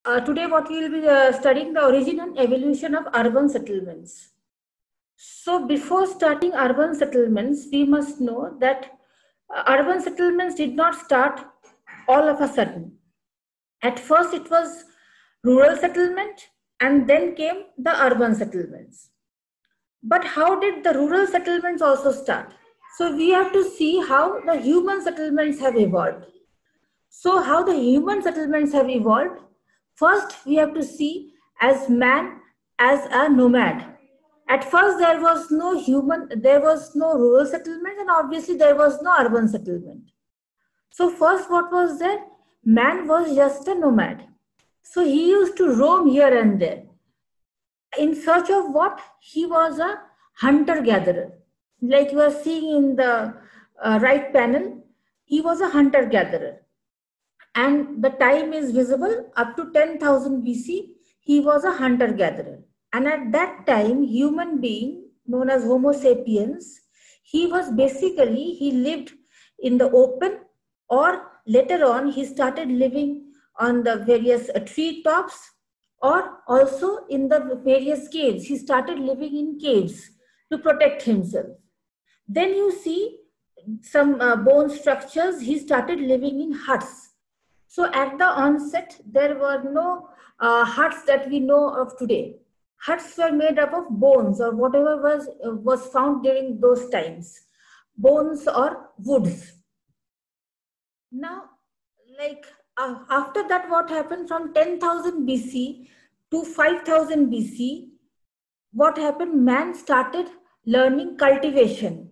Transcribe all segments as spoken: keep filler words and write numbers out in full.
Uh, today, what we will be uh, studying the origin and evolution of urban settlements. So, before starting urban settlements, we must know that uh, urban settlements did not start all of a sudden. At first, it was rural settlement, and then came the urban settlements. But how did the rural settlements also start? So, we have to see how the human settlements have evolved. So, how the human settlements have evolved? First, we have to see as man as a nomad. At first, there was no human, there was no rural settlement, and obviously, there was no urban settlement. So, first, what was there? Man was just a nomad. So, he used to roam here and there. In search of what? He was a hunter gatherer. Like you are seeing in the uh, right panel, he was a hunter gatherer. And the time is visible up to ten thousand B C. He was a hunter gatherer. And at that time, human being known as Homo sapiens, he was basically, he lived in the open, or later on, he started living on the various uh, tree tops, or also in the various caves. He started living in caves to protect himself. Then you see some uh, bone structures. He started living in huts. So at the onset, there were no uh, huts that we know of today. Huts were made up of bones or whatever was, uh, was found during those times, bones or woods. Now, like uh, after that, what happened from ten thousand B C to five thousand B C, what happened? Man started learning cultivation.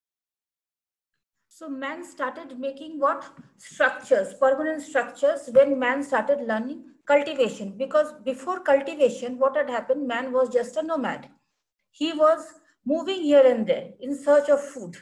So man started making what? Structures, permanent structures, when man started learning cultivation. Because before cultivation, what had happened? Man was just a nomad. He was moving here and there in search of food.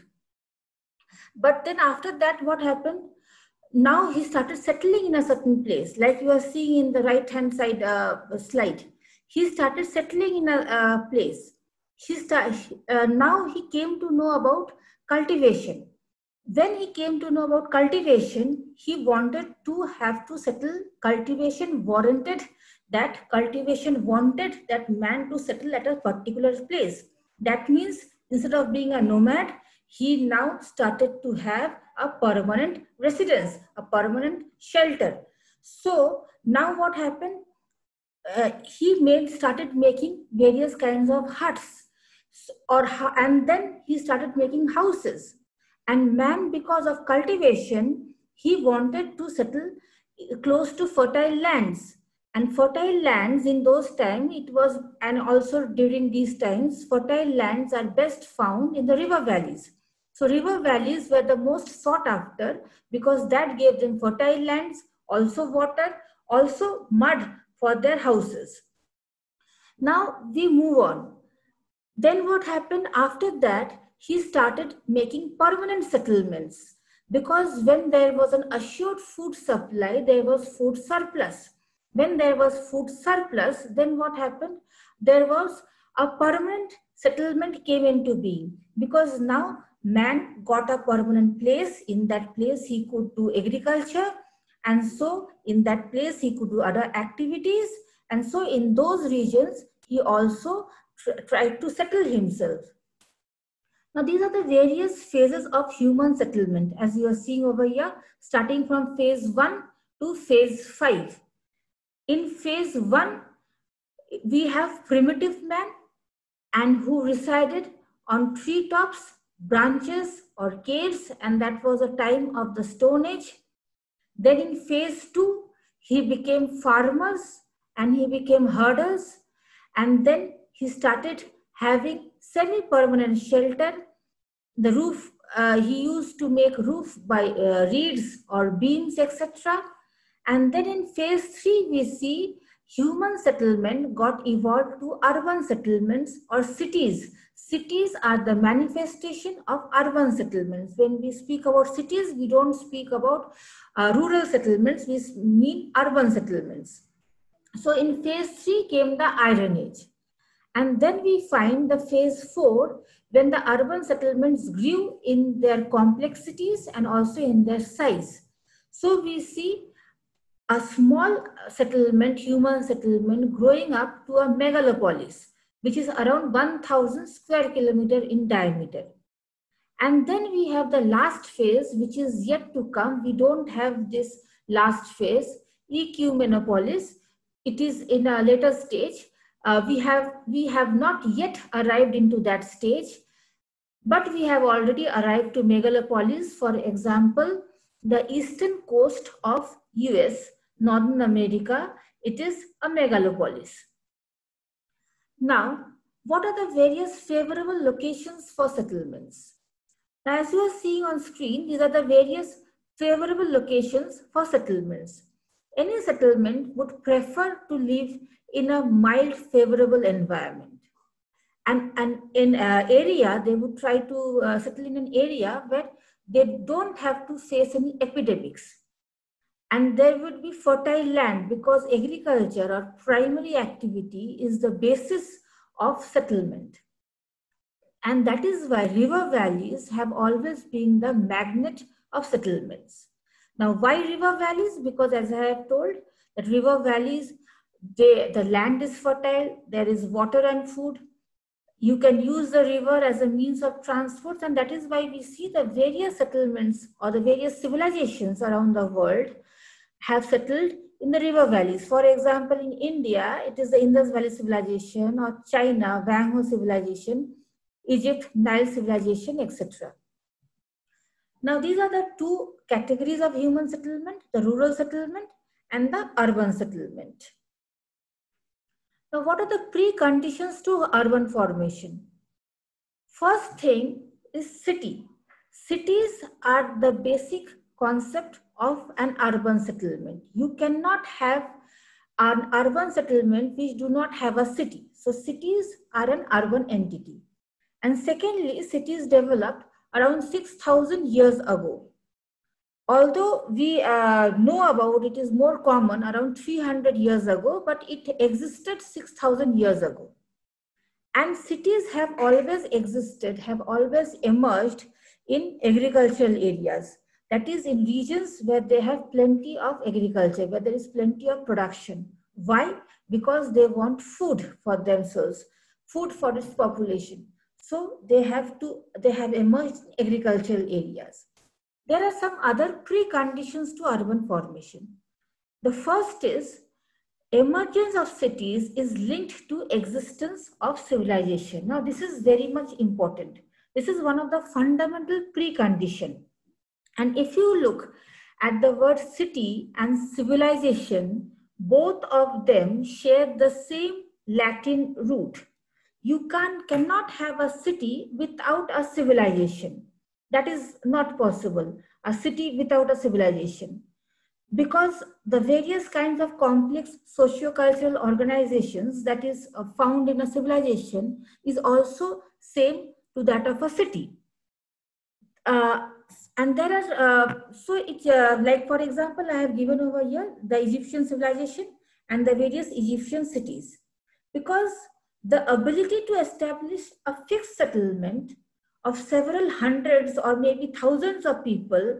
But then after that, what happened? Now he started settling in a certain place, like you are seeing in the right hand side uh, slide. He started settling in a uh, place. He start, uh, now he came to know about cultivation. When he came to know about cultivation, he wanted to have to settle. Cultivation warranted that cultivation wanted that man to settle at a particular place. That means instead of being a nomad, he now started to have a permanent residence, a permanent shelter. So now what happened? Uh, he made started making various kinds of huts, or and then he started making houses. And man, because of cultivation, he wanted to settle close to fertile lands. And fertile lands in those times, it was, and also during these times, fertile lands are best found in the river valleys. So river valleys were the most sought after because that gave them fertile lands, also water, also mud for their houses. Now we move on. Then what happened after that? He started making permanent settlements, because when there was an assured food supply, there was food surplus. When there was food surplus, then what happened? There was a permanent settlement came into being, because now man got a permanent place. In that place, he could do agriculture. And so in that place, he could do other activities. And so in those regions, he also tried to settle himself. Now, these are the various phases of human settlement, as you are seeing over here, starting from phase one to phase five. In phase one, we have primitive man, and who resided on treetops, branches, or caves, and that was a time of the Stone Age. Then in phase two, he became farmers and he became herders, and then he started having semi-permanent shelter. The roof, uh, he used to make roof by uh, reeds or beams, et cetera. And then in phase three, we see human settlement got evolved to urban settlements or cities. Cities are the manifestation of urban settlements. When we speak about cities, we don't speak about uh, rural settlements, we mean urban settlements. So in phase three came the Iron Age. And then we find the phase four, when the urban settlements grew in their complexities and also in their size. So we see a small settlement, human settlement, growing up to a megalopolis, which is around one thousand square kilometer in diameter. And then we have the last phase, which is yet to come. We don't have this last phase, ecumenopolis. It is in a later stage. Uh, we have we have not yet arrived into that stage, but we have already arrived to megalopolis. For example, the eastern coast of U S, Northern America, it is a megalopolis. Now, what are the various favorable locations for settlements? Now, as you are seeing on screen, these are the various favorable locations for settlements. Any settlement would prefer to live in a mild, favorable environment. And, and in an area, they would try to uh, settle in an area where they don't have to face any epidemics. And there would be fertile land, because agriculture or primary activity is the basis of settlement. And that is why river valleys have always been the magnet of settlements. Now, why river valleys? Because as I have told, that river valleys, they, the land is fertile, there is water and food. You can use the river as a means of transport, and that is why we see the various settlements or the various civilizations around the world have settled in the river valleys. For example, in India, it is the Indus Valley civilization, or China, Wang Ho civilization, Egypt, Nile civilization, et cetera. Now, these are the two categories of human settlement, the rural settlement and the urban settlement. Now, what are the preconditions to urban formation? First thing is city. Cities are the basic concept of an urban settlement. You cannot have an urban settlement which do not have a city. So cities are an urban entity. And secondly, cities developed around six thousand years ago. Although we uh, know about it is more common around three hundred years ago, but it existed six thousand years ago. And cities have always existed, have always emerged in agricultural areas. That is, in regions where they have plenty of agriculture, where there is plenty of production. Why? Because they want food for themselves, food for its population. So they have to, they have emerged in agricultural areas. There are some other preconditions to urban formation. The first is emergence of cities is linked to existence of civilization. Now, this is very much important. This is one of the fundamental preconditions. And if you look at the word city and civilization, both of them share the same Latin root. You can, cannot have a city without a civilization. That is not possible, a city without a civilization. Because the various kinds of complex socio-cultural organizations that is found in a civilization is also same to that of a city. Uh, and there are, uh, so it's uh, like, for example, I have given over here the Egyptian civilization and the various Egyptian cities. Because the ability to establish a fixed settlement of several hundreds or maybe thousands of people,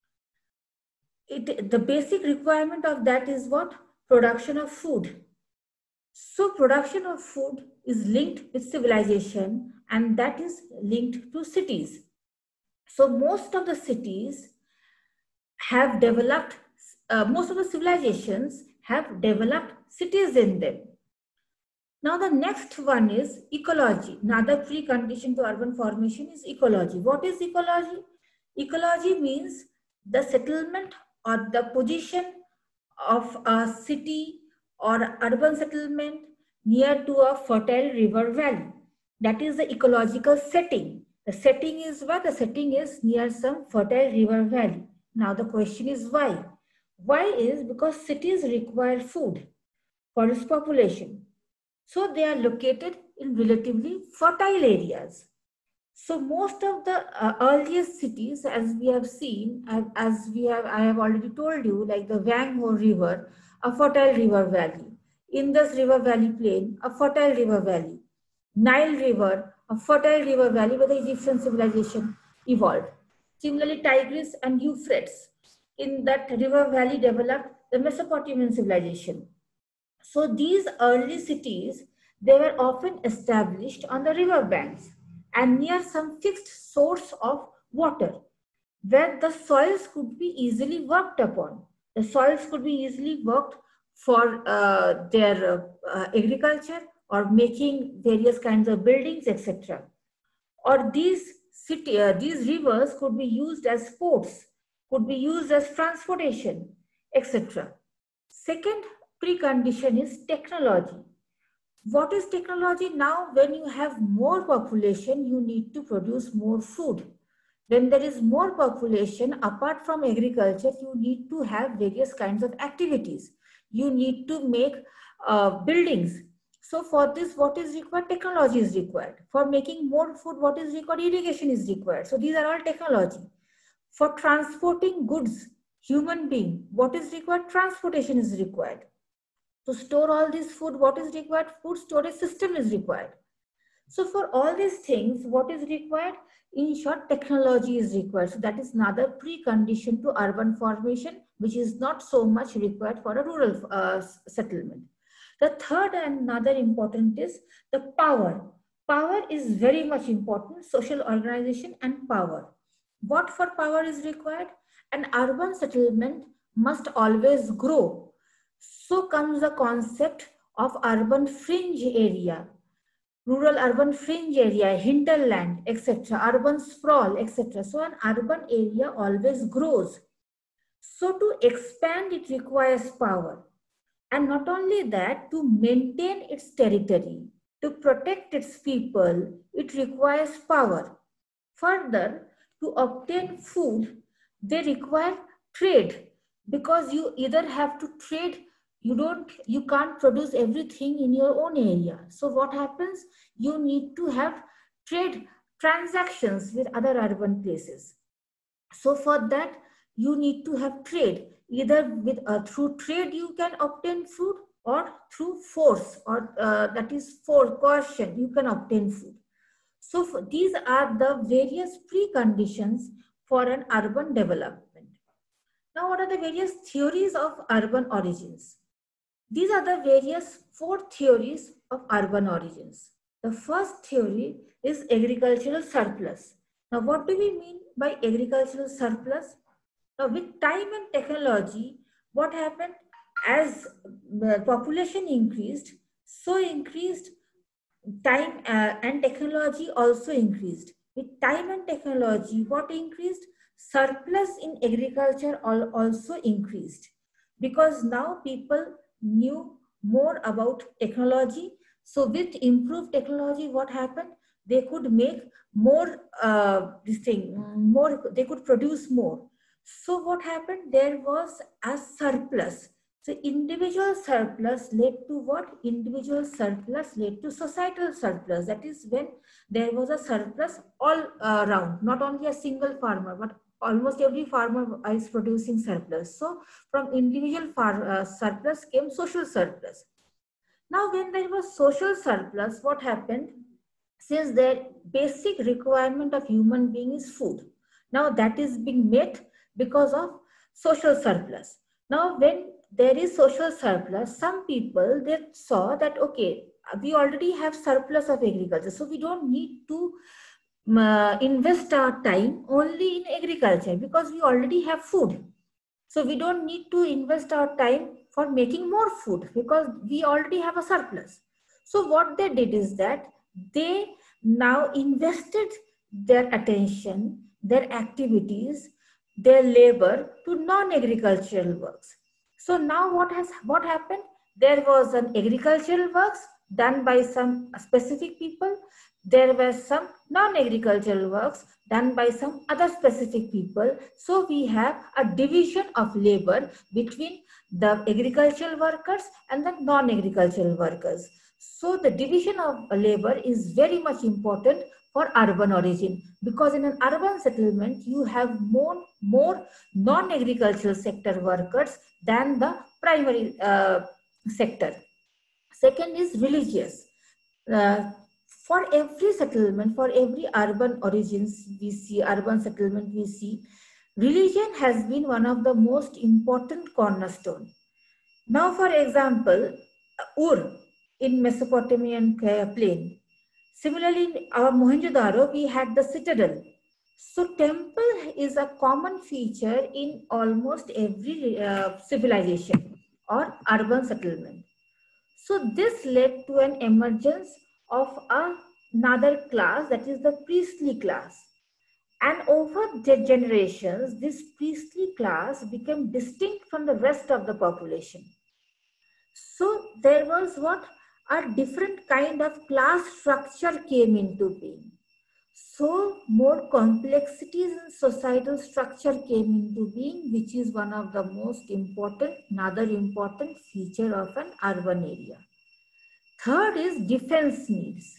it, the basic requirement of that is what? Production of food. So production of food is linked with civilization, and that is linked to cities. So most of the cities have developed, uh, most of the civilizations have developed cities in them. Now the next one is ecology. Another precondition to urban formation is ecology. What is ecology? Ecology means the settlement or the position of a city or urban settlement near to a fertile river valley. That is the ecological setting. The setting is what? The setting is near some fertile river valley. Now the question is why? Why is because cities require food for its population. So they are located in relatively fertile areas. So most of the uh, earliest cities, as we have seen, as we have, I have already told you, like the Wang Ho River, a fertile river valley. Indus River Valley Plain, a fertile river valley. Nile River, a fertile river valley where the Egyptian civilization evolved. Similarly, Tigris and Euphrates, in that river valley developed the Mesopotamian civilization. So these early cities, they were often established on the river banks and near some fixed source of water, where the soils could be easily worked upon. The soils could be easily worked for uh, their uh, agriculture or making various kinds of buildings, et cetera. Or these city, uh, these rivers could be used as ports, could be used as transportation, et cetera. Second precondition is technology. What is technology? Now, when you have more population, you need to produce more food. When there is more population, apart from agriculture, you need to have various kinds of activities. You need to make uh, buildings. So for this, what is required? Technology is required. For making more food, what is required? Irrigation is required. So these are all technology. For transporting goods, human being, what is required? Transportation is required. To store all this food, what is required? Food storage system is required. So for all these things, what is required? In short, technology is required. So that is another precondition to urban formation, which is not so much required for a rural uh, settlement. The third and another important is the power. Power is very much important, social organization and power. What for power is required? An urban settlement must always grow. So comes the concept of urban fringe area, rural urban fringe area, hinterland, et cetera, urban sprawl, et cetera. So an urban area always grows. So to expand, it requires power. And not only that, to maintain its territory, to protect its people, it requires power. Further, to obtain food, they require trade, because you either have to trade, you don't, you can't produce everything in your own area. So what happens? You need to have trade transactions with other urban places. So for that, you need to have trade. Either with uh, through trade you can obtain food, or through force, or uh, that is for coercion, you can obtain food. So for, these are the various preconditions for an urban development. Now, what are the various theories of urban origins? These are the various four theories of urban origins. The first theory is agricultural surplus. Now, what do we mean by agricultural surplus? Now, with time and technology, what happened? As the population increased, so increased time uh, and technology also increased. With time and technology, what increased? Surplus in agriculture also increased, because now people knew more about technology. So with improved technology, what happened? They could make more uh, this thing, more, they could produce more. So what happened? There was a surplus. So individual surplus led to what? Individual surplus led to societal surplus. That is when there was a surplus all around, not only a single farmer, but almost every farmer is producing surplus. So from individual far, uh, surplus came social surplus. Now when there was social surplus, what happened? Since the basic requirement of human being is food, now that is being met because of social surplus. Now when there is social surplus, some people, they saw that, okay, we already have surplus of agriculture, so we don't need to uh, invest our time only in agriculture, because we already have food. So we don't need to invest our time for making more food, because we already have a surplus. So what they did is that they now invested their attention, their activities, their labor to non-agricultural works. So now what has what happened? There was an agricultural works done by some specific people. There were some non-agricultural works done by some other specific people. So we have a division of labor between the agricultural workers and the non-agricultural workers. So the division of labor is very much important for urban origin, because in an urban settlement, you have more, more non-agricultural sector workers than the primary uh, sector. Second is religious. Uh, for every settlement, for every urban origins we see, urban settlement we see, religion has been one of the most important cornerstone. Now, for example, Ur in Mesopotamian plain. Similarly, in our Mohenjo-daro, we had the citadel. So temple is a common feature in almost every uh, civilization or urban settlement. So this led to an emergence of a, another class, that is the priestly class. And over the generations, this priestly class became distinct from the rest of the population. So there was what? A different kind of class structure came into being. So more complexities in societal structure came into being, which is one of the most important, another important feature of an urban area. Third is defense needs.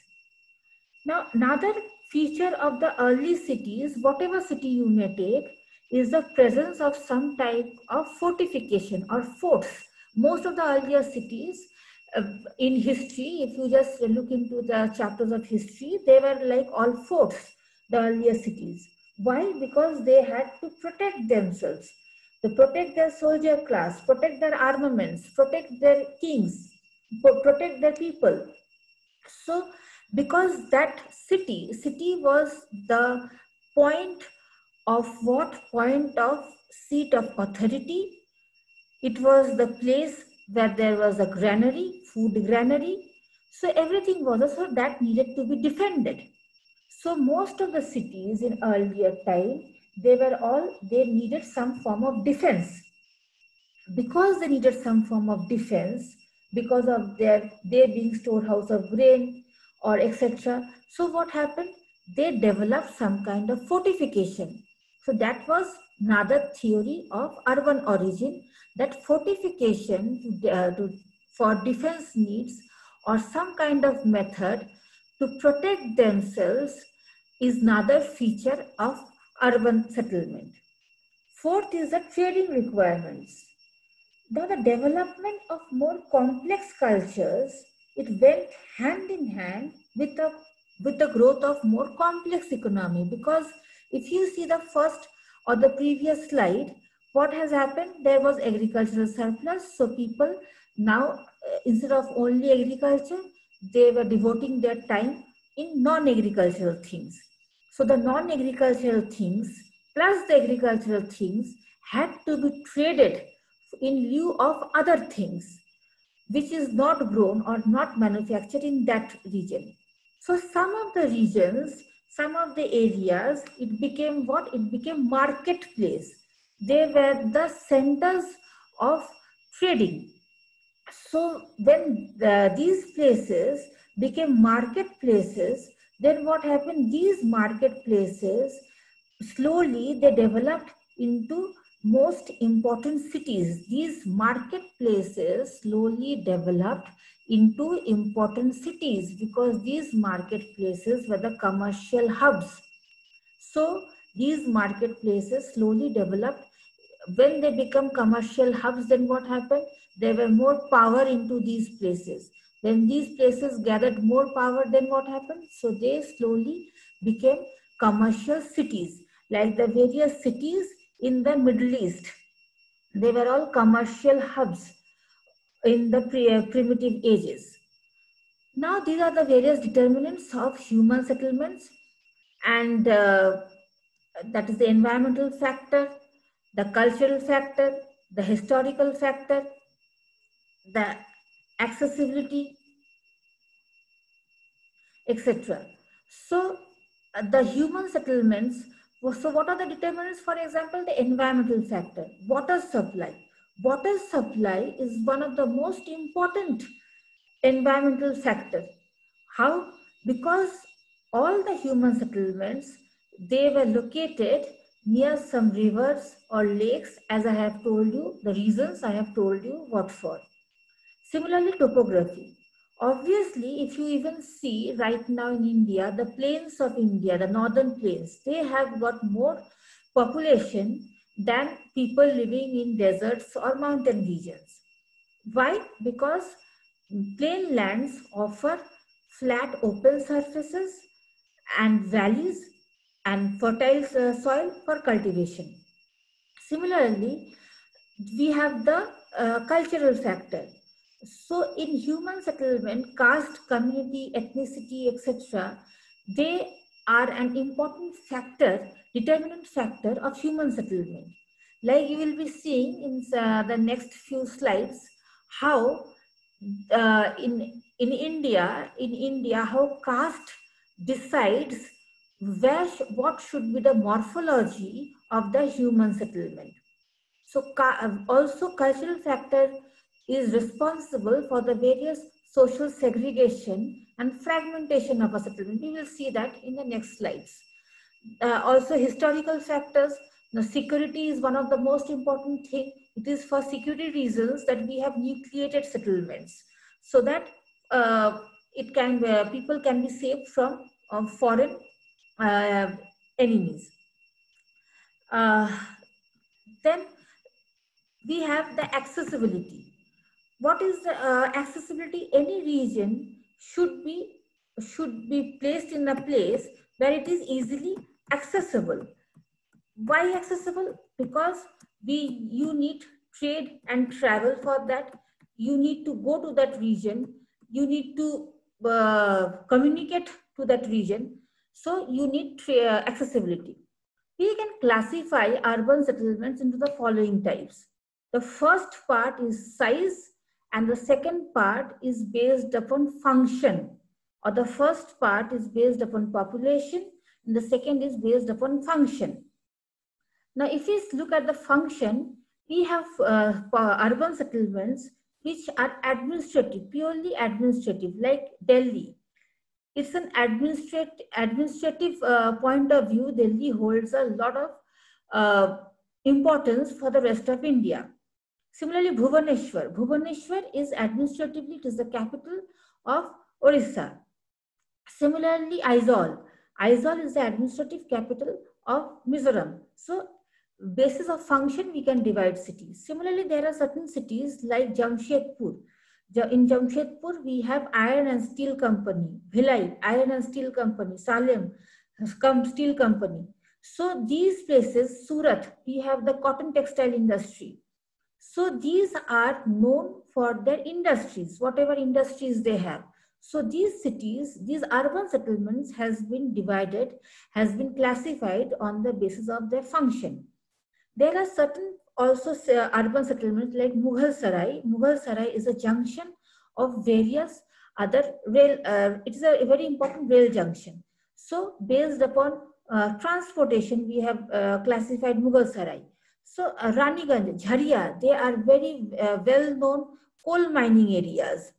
Now, another feature of the early cities, whatever city you may take, is the presence of some type of fortification or forts. Most of the earlier cities uh, in history, if you just look into the chapters of history, they were like all forts, the earlier cities. Why? Because they had to protect themselves. They protect their soldier class, protect their armaments, protect their kings, protect their people. So, because that city, city was the point of what? Point of seat of authority. It was the place where there was a granary, food granary. So everything was, so that needed to be defended. So most of the cities in earlier time, they were all, they needed some form of defense. Because they needed some form of defense, because of their, they being storehouse of grain or et cetera. So what happened? They developed some kind of fortification. So that was another theory of urban origin, that fortification to, uh, to, for defense needs or some kind of method to protect themselves is another feature of urban settlement. Fourth is the trading requirements. Now, the development of more complex cultures, it went hand in hand with the, with the growth of more complex economy. Because if you see the first or the previous slide, what has happened? There was agricultural surplus. So people now, instead of only agriculture, they were devoting their time in non-agricultural things. So the non-agricultural things plus the agricultural things had to be traded in lieu of other things, which is not grown or not manufactured in that region. So some of the regions, some of the areas, it became what? It became marketplace. They were the centers of trading. So when the, these places became marketplaces, then what happened? These marketplaces, slowly they developed into most important cities. These marketplaces slowly developed into important cities because these marketplaces were the commercial hubs. So these marketplaces slowly developed. When they become commercial hubs, then what happened? There were more power into these places. When these places gathered more power, then what happened? So they slowly became commercial cities, like the various cities in the Middle East. They were all commercial hubs in the pre primitive ages. Now, these are the various determinants of human settlements, and uh, that is the environmental factor, the cultural factor, the historical factor, the accessibility, et cetera. So uh, the human settlements, so what are the determinants? For example, the environmental factor, water supply. Water supply is one of the most important environmental factor. How? Because all the human settlements, they were located near some rivers or lakes, as I have told you, the reasons I have told you what for. Similarly, topography. Obviously, if you even see right now in India, the plains of India, the northern plains, they have got more population than people living in deserts or mountain regions. Why? Because plain lands offer flat open surfaces and valleys and fertile uh, soil for cultivation. Similarly, we have the uh, cultural factor. So in human settlement, caste, community, ethnicity, et cetera, they are an important factor, determinant factor of human settlement. Like you will be seeing in uh, the next few slides, how uh, in in India, in India, how caste decides where sh what should be the morphology of the human settlement. So also cultural factor is responsible for the various social segregation and fragmentation of a settlement. We will see that in the next slides. Uh, also historical factors. Now, security is one of the most important thing. It is for security reasons that we have nucleated settlements, so that uh, it can uh, people can be saved from uh, foreign uh, enemies. Uh, then we have the accessibility. What is the uh, accessibility? Any region should be should be placed in a place where it is easily accessible. Why accessible? Because we you need trade and travel for that. You need to go to that region. You need to uh, communicate to that region. So you need uh, accessibility. We can classify urban settlements into the following types. The first part is size, and the second part is based upon function. Or the first part is based upon population, and the second is based upon function. Now, if we look at the function, we have uh, urban settlements which are administrative, purely administrative, like Delhi. It's an administrative, administrative uh, point of view. Delhi holds a lot of uh, importance for the rest of India. Similarly, Bhubaneswar. Bhubaneswar is administratively, it is the capital of Orissa. Similarly, Aizawl. Aizawl is the administrative capital of Mizoram. So, basis of function, we can divide cities. Similarly, there are certain cities like Jamshedpur. In Jamshedpur, we have Iron and Steel Company, Bhilai, Iron and Steel Company, Salem, Steel Company. So these places, Surat, we have the cotton textile industry. So these are known for their industries, whatever industries they have. So these cities, these urban settlements has been divided, has been classified on the basis of their function. There are certain also uh, urban settlements like Mughal Sarai. Mughal Sarai is a junction of various other rail, uh, it is a very important rail junction. So based upon uh, transportation, we have uh, classified Mughal Sarai. So uh, Raniganj, Jharia, they are very uh, well-known coal mining areas.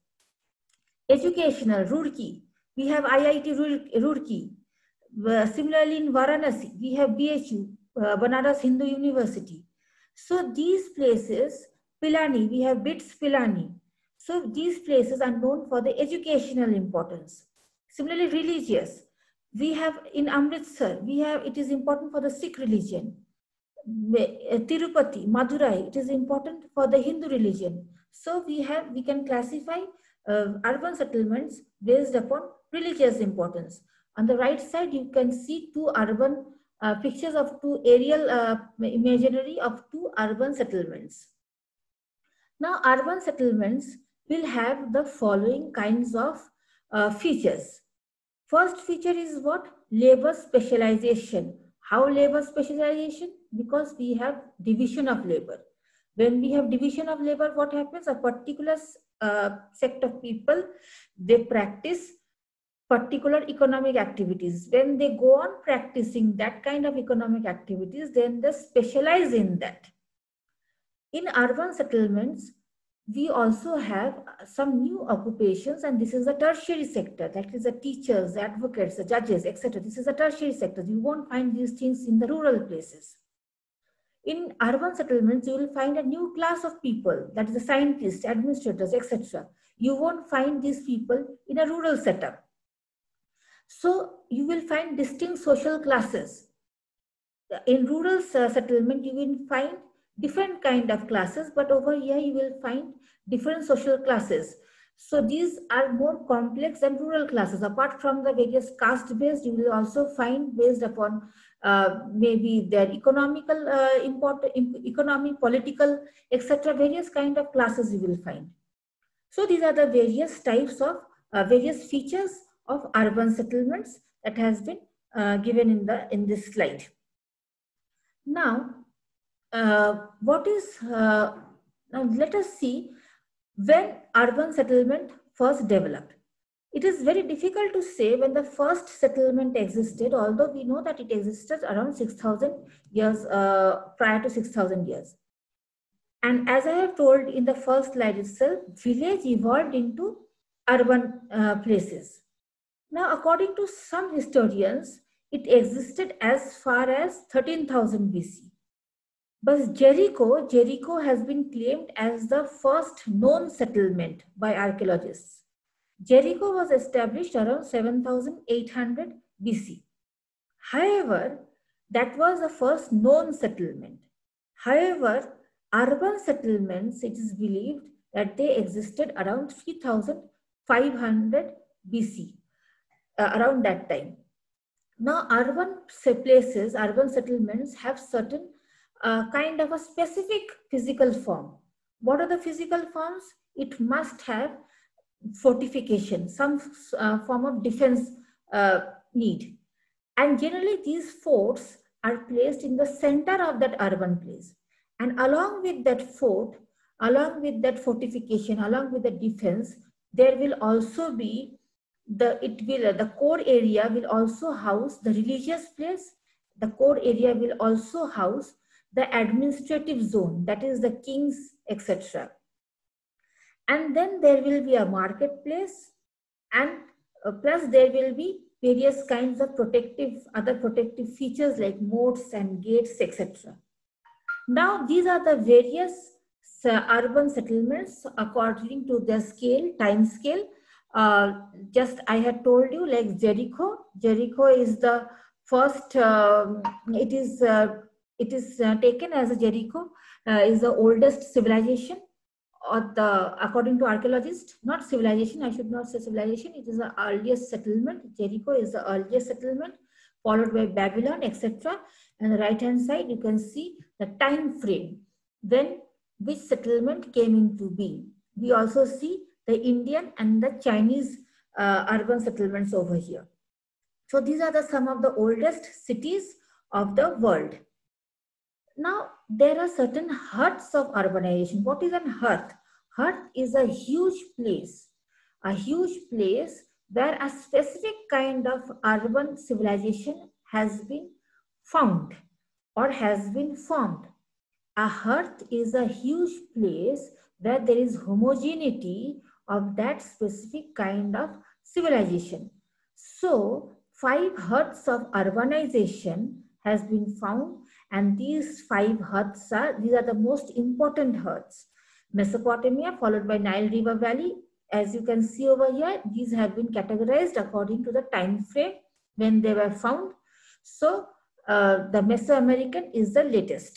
Educational, Roorkee, we have I I T Roorkee. Uh, similarly in Varanasi, we have B H U, uh, Banaras Hindu University. So these places, Pilani, we have B I T S Pilani. So these places are known for the educational importance. Similarly, religious, we have in Amritsar, we have, it is important for the Sikh religion. Tirupati, Madurai, it is important for the Hindu religion. So we have, we can classify uh, urban settlements based upon religious importance. On the right side, you can see two urban uh, pictures of two aerial uh, imaginary of two urban settlements. Now, urban settlements will have the following kinds of uh, features. First feature is what? Labor specialization. How labor specialization? Because we have division of labor. When we have division of labor, what happens? A particular uh, set of people, they practice particular economic activities. When they go on practicing that kind of economic activities, then they specialize in that. In urban settlements, we also have some new occupations, and this is the tertiary sector. That is the teachers, the advocates, the judges, et cetera. This is a tertiary sector. You won't find these things in the rural places. In urban settlements, you will find a new class of people, that is the scientists, administrators, et cetera. You won't find these people in a rural setup. So you will find distinct social classes. In rural uh, settlement, you will find different kind of classes, but over here you will find different social classes. So these are more complex than rural classes. Apart from the various caste-based, you will also find based upon uh, maybe their economical uh, import, economic, political, et cetera. Various kind of classes you will find. So these are the various types of uh, various features of urban settlements that has been uh, given in the in this slide. Now, uh, what is uh, now let us see when urban settlement first developed. It is very difficult to say when the first settlement existed, although we know that it existed around six thousand years, uh, prior to six thousand years. And as I have told in the first slide itself, village evolved into urban uh, places. Now, according to some historians, it existed as far as thirteen thousand B C. But Jericho, Jericho has been claimed as the first known settlement by archaeologists. Jericho was established around seven thousand eight hundred B C. However, that was the first known settlement. However, urban settlements, it is believed that they existed around three thousand five hundred B C, uh, around that time. Now, urban places, urban settlements have certain uh, kind of a specific physical form. What are the physical forms? It must have fortification, some uh, form of defense uh, need. And generally these forts are placed in the center of that urban place. And along with that fort, along with that fortification, along with the defense, there will also be the, it will, the core area will also house the religious place. The core area will also house the administrative zone, that is the kings, et cetera. And then there will be a marketplace, and uh, plus there will be various kinds of protective, other protective features like moats and gates, et cetera. Now, these are the various uh, urban settlements according to their scale, time scale. Uh, just I had told you, like Jericho. Jericho is the first. Um, it is uh, it is uh, taken as a Jericho uh, is the oldest civilization, or the according to archaeologists, not civilization. I should not say civilization. It is the earliest settlement. Jericho is the earliest settlement, followed by Babylon, et cetera. And the right hand side, you can see the time frame when which settlement came into being. We also see the Indian and the Chinese uh, urban settlements over here. So these are the some of the oldest cities of the world. Now, there are certain huts of urbanization. What is an hut? Hut is a huge place, a huge place where a specific kind of urban civilization has been found or has been formed. A hut is a huge place where there is homogeneity of that specific kind of civilization. So, five huts of urbanization has been found, and these five huts are, these are the most important huts. Mesopotamia, followed by Nile River Valley. As you can see over here, these have been categorized according to the time frame when they were found. So, uh, the Mesoamerican is the latest.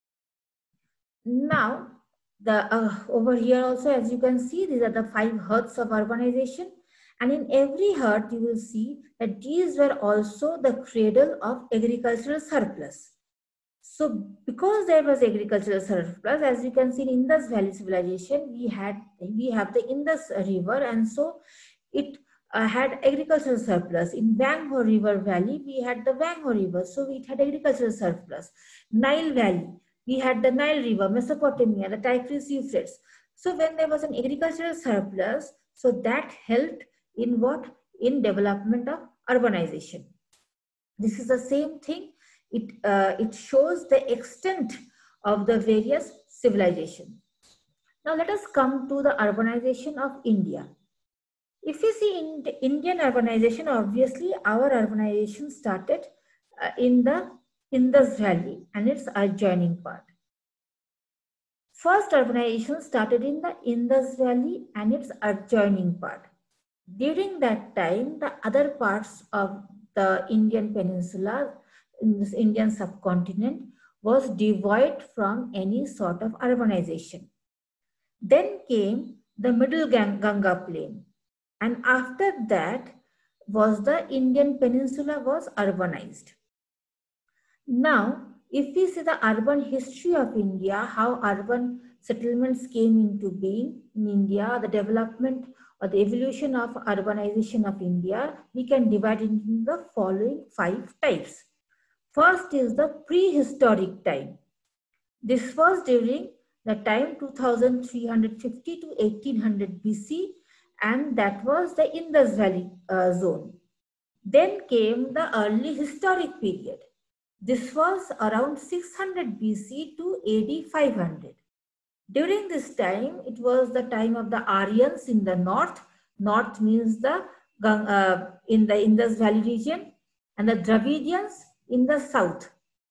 Now, the uh, over here also, as you can see, these are the five huts of urbanization. And in every hut, you will see that these were also the cradle of agricultural surplus. So because there was agricultural surplus, as you can see in Indus Valley civilization, we had we have the Indus River, and so it uh, had agricultural surplus. In Wangho River Valley, we had the Wangho River, so it had agricultural surplus. Nile Valley, we had the Nile River, Mesopotamia, the Tigris Euphrates. So when there was an agricultural surplus, so that helped in what? In development of urbanization. This is the same thing. It, uh, it shows the extent of the various civilizations. Now let us come to the urbanization of India. If we see in the Indian urbanization, obviously our urbanization started uh, in the Indus Valley and its adjoining part. First urbanization started in the Indus Valley and its adjoining part. During that time, the other parts of the Indian peninsula, in this Indian subcontinent, was devoid from any sort of urbanization. Then came the middle Ganga plain. And after that was the Indian peninsula was urbanized. Now, if we see the urban history of India, how urban settlements came into being in India, the development or the evolution of urbanization of India, we can divide it into the following five types. First is the prehistoric time. This was during the time two thousand three hundred fifty to eighteen hundred B C, and that was the Indus Valley uh, zone. Then came the early historic period. This was around six hundred B C to A D five hundred. During this time, it was the time of the Aryans in the north. North means the uh, in the Indus Valley region, and the Dravidians in the south.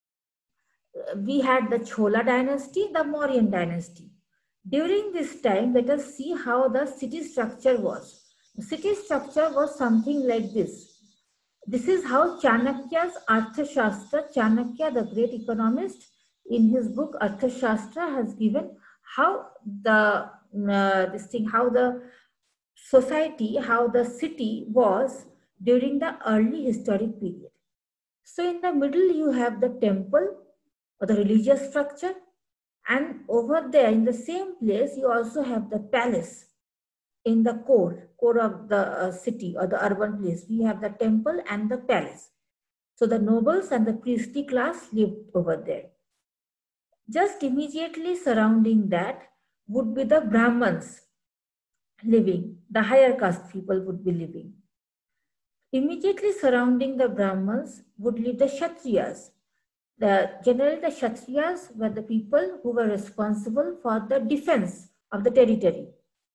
We had the Chola dynasty, the Mauryan dynasty. During this time, let us see how the city structure was. The city structure was something like this. This is how Chanakya's Arthashastra, Chanakya, the great economist, in his book Arthashastra, has given how the uh, this thing, how the society, how the city was during the early historic period. So in the middle, you have the temple or the religious structure, and over there in the same place, you also have the palace. In the core, core of the uh, city or the urban place, we have the temple and the palace. So the nobles and the priestly class lived over there. Just immediately surrounding that would be the Brahmins living, the higher caste people would be living. Immediately surrounding the Brahmins would live the Kshatriyas. The, generally, the Kshatriyas were the people who were responsible for the defense of the territory.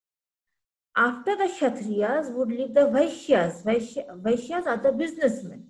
After the Kshatriyas would live the Vaishyas. Vaishya, Vaishyas are the businessmen.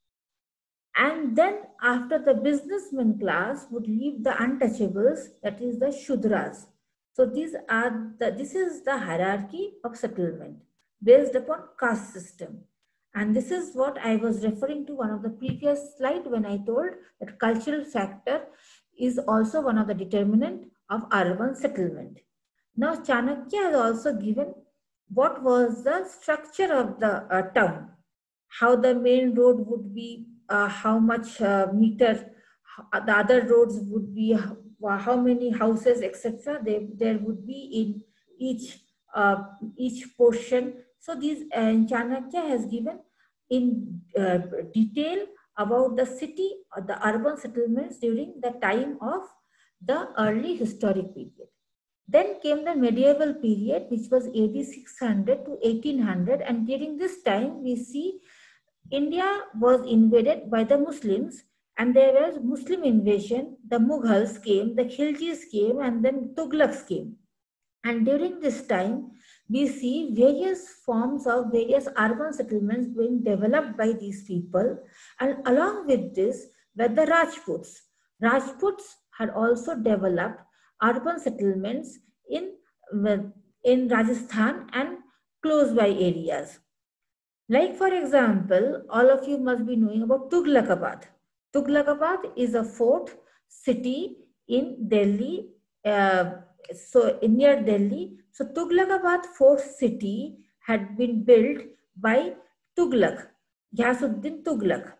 And then after the businessman class would live the untouchables, that is the Shudras. So these are the, this is the hierarchy of settlement based upon caste system. And this is what I was referring to one of the previous slide when I told that cultural factor is also one of the determinant of urban settlement. Now Chanakya has also given what was the structure of the uh, town, how the main road would be, uh, how much uh, meter, how, the other roads would be, how, how many houses, et cetera. There would be in each uh, each portion. So these uh, Chanakya has given in uh, detail about the city or the urban settlements during the time of the early historic period. Then came the medieval period, which was A D six hundred to eighteen hundred. And during this time, we see India was invaded by the Muslims, and there was Muslim invasion. The Mughals came, the Khiljis came, and then Tughlaqs came. And during this time, we see various forms of various urban settlements being developed by these people. And along with this were the Rajputs. Rajputs had also developed urban settlements in, in Rajasthan and close by areas. Like for example, all of you must be knowing about Tughlaqabad. Tughlaqabad is a fort city in Delhi, uh, so near Delhi. So Tughlaqabad fort city had been built by Tughlaq, Ghiyasuddin Tughlaq.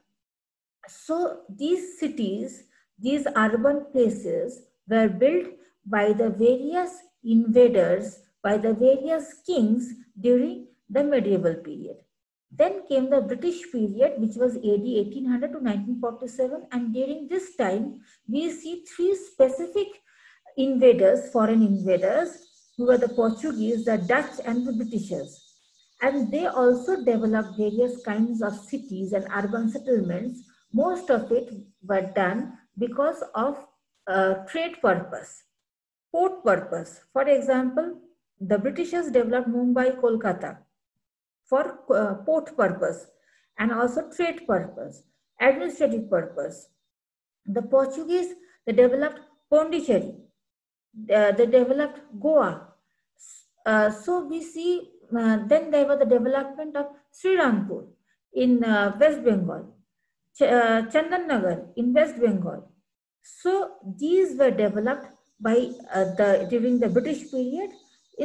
So these cities, these urban places were built by the various invaders, by the various kings during the medieval period. Then came the British period, which was A D eighteen hundred to nineteen forty-seven. And during this time, we see three specific invaders, foreign invaders, who were the Portuguese, the Dutch, and the Britishers. And they also developed various kinds of cities and urban settlements. Most of it were done because of uh, trade purpose, port purpose. For example, the Britishers developed Mumbai, Kolkata for uh, port purpose and also trade purpose, administrative purpose. The Portuguese, they developed Pondicherry, uh, they developed Goa. Uh, so we see, uh, then there was the development of Srirampur in uh, West Bengal, Ch uh, Chandannagar in West Bengal. So these were developed by uh, the during the British period in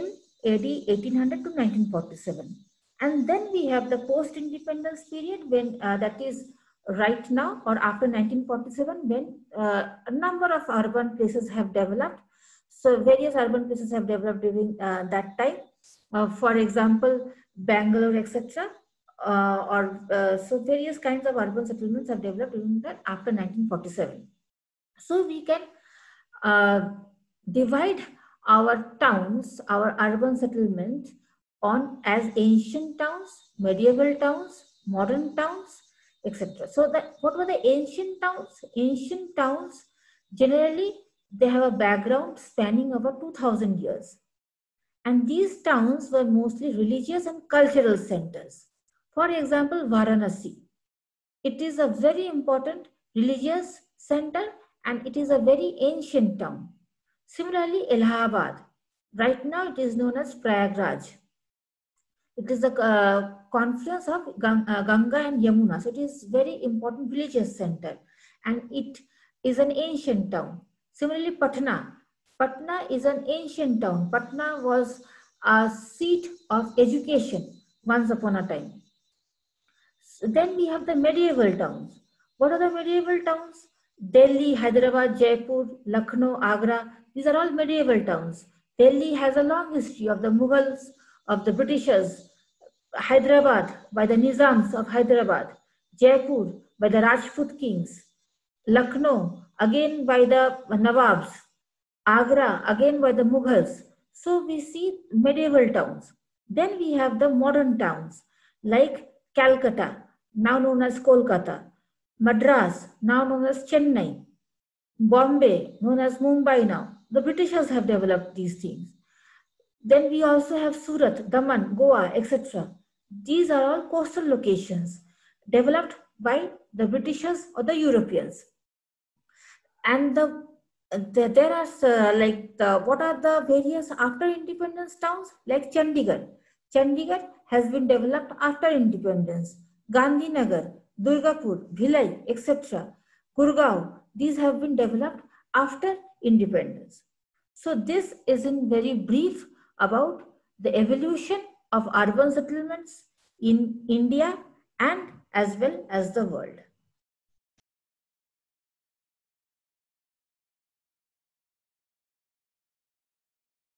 A D eighteen hundred to nineteen forty-seven. And then we have the post-independence period when uh, that is right now or after nineteen forty-seven, when uh, a number of urban places have developed. So various urban places have developed during uh, that time. Uh, for example, Bangalore, et cetera. Uh, or uh, so various kinds of urban settlements have developed during that after nineteen forty-seven. So we can uh, divide our towns, our urban settlement on as ancient towns, medieval towns, modern towns, et cetera. So that what were the ancient towns? Ancient towns generally they have a background spanning over two thousand years. And these towns were mostly religious and cultural centers. For example, Varanasi. It is a very important religious center and it is a very ancient town. Similarly, Allahabad. Right now it is known as Prayagraj. It is a uh, confluence of Gang uh, Ganga and Yamuna. So it is very important religious center and it is an ancient town. Similarly, Patna. Patna is an ancient town. Patna was a seat of education once upon a time. So then we have the medieval towns. What are the medieval towns? Delhi, Hyderabad, Jaipur, Lucknow, Agra. These are all medieval towns. Delhi has a long history of the Mughals, of the Britishers. Hyderabad by the Nizams of Hyderabad. Jaipur by the Rajput kings. Lucknow again by the Nawabs. Agra again by the Mughals. So we see medieval towns. Then we have the modern towns like Calcutta, now known as Kolkata, Madras, now known as Chennai, Bombay, known as Mumbai now. The Britishers have developed these things. Then we also have Surat, Daman, Goa, et cetera. These are all coastal locations developed by the Britishers or the Europeans. And the, the there are uh, like the, what are the various after independence towns like Chandigarh. Chandigarh has been developed after independence. Gandhinagar, Durgapur, Bhilai, et cetera. Gurgaon, these have been developed after independence. So this is in very brief about the evolution of urban settlements in India and as well as the world.